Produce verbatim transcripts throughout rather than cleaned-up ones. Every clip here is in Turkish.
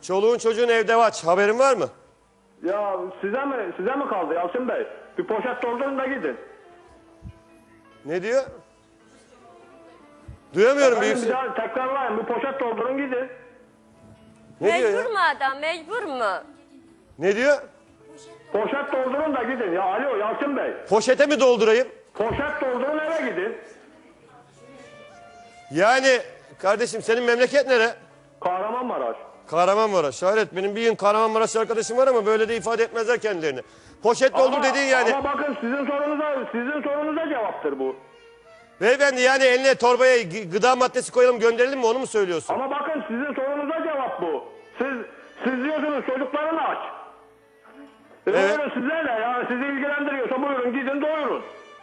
Çoluğun çocuğun evde aç. Haberin var mı? Ya size mi size mi kaldı Yalçın Bey? Bir poşet doldurun da gidin. Ne diyor? Duyamıyorum Efendim, büyük. bir daha tekrarlayın. Bir poşet doldurun gidin. Ne diyor Mecbur ya? mu adam? Mecbur mu? Ne diyor? Poşet doldurun da gidin. Ya alo Yalçın Bey. Poşete mi doldurayım? Poşet doldurun eve gidin. Yani kardeşim senin memleket nere? Kahramanmaraş. Kahramanmaraş. Hayret, benim bir gün Kahramanmaraş arkadaşım var ama böyle de ifade etmezler kendilerini. Poşet doldur Ama- dediğin yani. Ama bakın sizin sorunuza sizin sorunuza cevaptır bu. Beyefendi yani eline torbaya gı- gıda maddesi koyalım gönderelim mi, onu mu söylüyorsun? Ama bakın sizin sorunuza cevap bu. Siz siz diyorsunuz çocuklarını aç. E Evet. buyurun size ne? Yani sizi ilgilendiriyorsa buyurun gidin doyurun.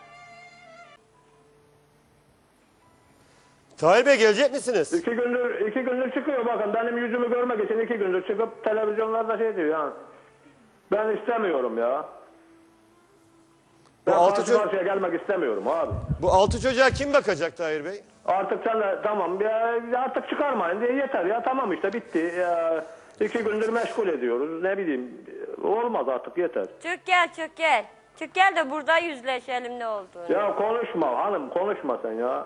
Tahir Bey gelecek misiniz? İki gündür iki gündür çıkıyor bakın benim yüzümü görmek için iki gündür çıkıp televizyonlarda şey diyor yani. Ben istemiyorum ya. Ben altı karşı çocuk- karşıya gelmek istemiyorum abi. Bu altı çocuğa kim bakacak Tahir Bey? Artık sen de tamam ya, artık çıkarmayın diye yeter ya tamam işte bitti. Ya, iki gündür meşgul ediyoruz ne bileyim olmaz artık yeter. Çık gel, çık gel. Çık gel de burada yüzleşelim ne olduğunu. Ya konuşma hanım konuşma sen ya.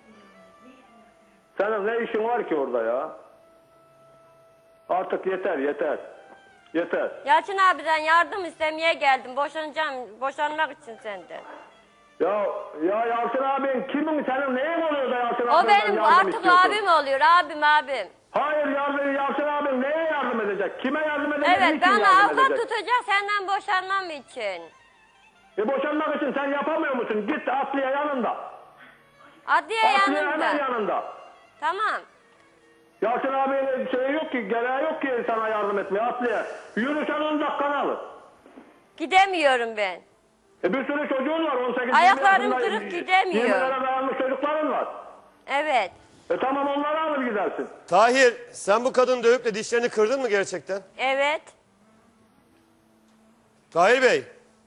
Senin ne işin var ki orada ya? Artık yeter yeter. Yeter. Yalçın abiden yardım istemeye geldim. Boşanacağım, boşanmak için senden. Ya ya Yalçın abin kimin senin neyin oluyor da Yalçın O abimden benim yardım artık istiyorsun? abim oluyor, abim abim. Hayır yardım, Yalçın abim neye yardım edecek? Kime yardım edecek? Evet, niçin bana yardım avukat edecek? tutacak senden boşanmam için. E boşanmak için sen yapamıyor musun? Git Aslı'ya yanında. Adliye Aslı'ya hemen yanında. yanında. Tamam. Yalçın abinin şey yok ki, gereği yok ki sana yardım etmeye Aslı'ya. Yürü sen on dakikanı al. Gidemiyorum ben. E bir sürü çocuğun var on sekiz Ayaklarım yirmi yaşında, kırık, gidemiyor. yirmilere dayanmış çocukların var. Evet. E tamam onları alır gidersin. Tahir, sen bu kadını dövüp de dişlerini kırdın mı gerçekten? Evet. Tahir Bey.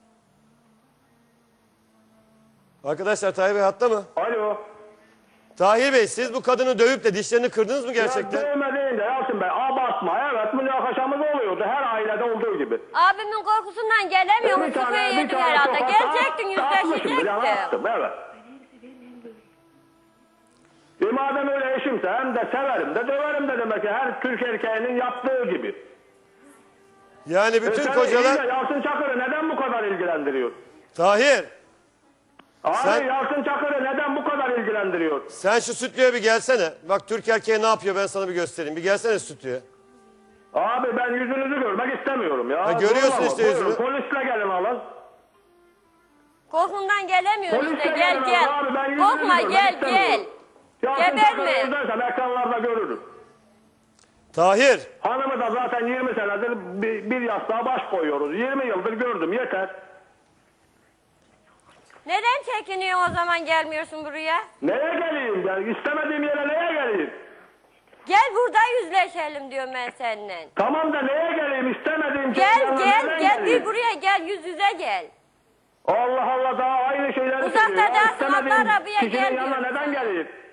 Arkadaşlar Tahir Bey hatta mı? Alo. Tahir Bey, siz bu kadını dövüp de dişlerini kırdınız mı gerçekten? Ya dövmediğinde Yalçın Bey abartma. Evet münakaşamız oluyordu her ailede olduğu gibi. Abimin korkusundan gelemiyorum. Bir tane- Sıkıya bir yedin tane herhalde. sokakta Gelecektin, atmışımdır, yani yüzleşecektin. attım, evet. E madem öyle eşimse hem de severim de döverim de demek ki her Türk erkeğinin yaptığı gibi. Yani E bütün sen iyi kocalar... de Yalçın Çakır'ı neden bu kadar ilgilendiriyor? Tahir, Abi Sen- Yalçın Çakır'ı neden bu kadar ilgilendiriyor? sen şu stüdyoya bir gelsene. Bak Türk erkeği ne yapıyor, ben sana bir göstereyim. Bir gelsene stüdyoya. Abi ben yüzünüzü görmek istemiyorum ya. Ha, görüyorsun Durma işte bak, yüzünü. buyurun, Polisle gelin alın. Korkumdan gelemiyorum Polisle işte. gelin Gel alın abi, ben gel. yüzünüzü Korkma görmek gel istemiyorum. gel. Yalçın Geberme. Çakır'ı izlersem ekranlarda görürüm. Tahir, Hanımı da zaten yirmi senedir bir, bir yastığa baş koyuyoruz. yirmi yıldır gördüm yeter. Neden çekiniyorsun o zaman gelmiyorsun buraya? Neye geleyim ben? İstemediğim yere neye geleyim? Gel burada yüzleşelim diyorum ben seninle. Tamam da neye geleyim? İstemediğim Gel şeyin yanına gel neden gel geleyim? bir buraya gel yüz yüze gel. Allah Allah daha aynı şeyleri Uzakta söylüyor. Ya, dersin, istemediğim atla arabaya kişinin gel yanına diyorum neden sana. geleyim?